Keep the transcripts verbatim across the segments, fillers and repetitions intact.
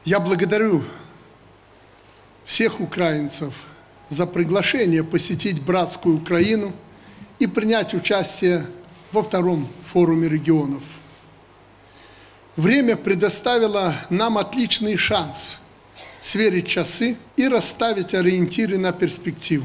Я благодарю всех украинцев за приглашение посетить братскую Украину и принять участие во втором форуме регионов. Время предоставило нам отличный шанс сверить часы и расставить ориентиры на перспективу.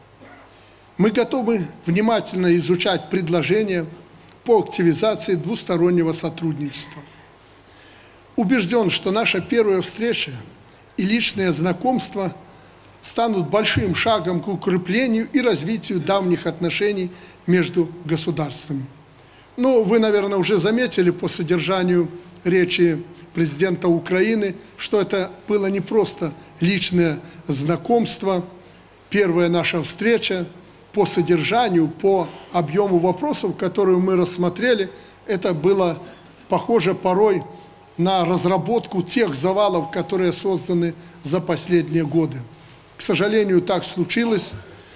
Мы готовы внимательно изучать предложения по активизации двустороннего сотрудничества. Убежден, что наша первая встреча и личное знакомство станут большим шагом к укреплению и развитию давних отношений между государствами. Ну, вы, наверное, уже заметили по содержанию речи президента Украины, что это было не просто личное знакомство, первая наша встреча. По содержанию, по объему вопросов, которые мы рассмотрели, это было похоже порой на разработку тех завалов, которые созданы за последние годы. К сожалению, так случилось.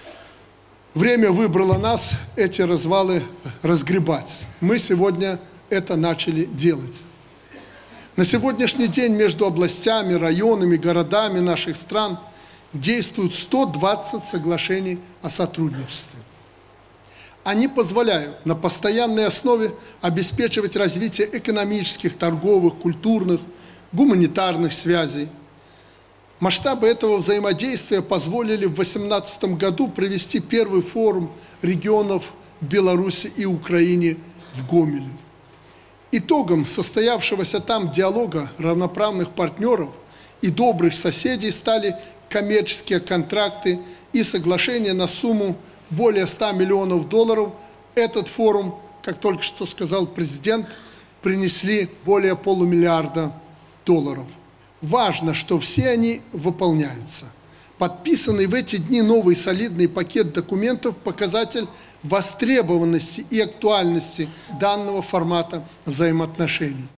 Время выбрало нас эти развалы разгребать. Мы сегодня это начали делать. На сегодняшний день между областями, районами, городами наших стран действуют сто двадцать соглашений о сотрудничестве. Они позволяют на постоянной основе обеспечивать развитие экономических, торговых, культурных, гуманитарных связей. Масштабы этого взаимодействия позволили в две тысячи восемнадцатом году провести первый форум регионов Беларуси и Украины в Гомеле. Итогом состоявшегося там диалога равноправных партнеров и добрых соседей стали коммерческие контракты и соглашения на сумму более ста миллионов долларов. Этот форум, как только что сказал президент, принесли более полумиллиарда долларов. Важно, что все они выполняются. Подписанный в эти дни новый солидный пакет документов – показатель востребованности и актуальности данного формата взаимоотношений.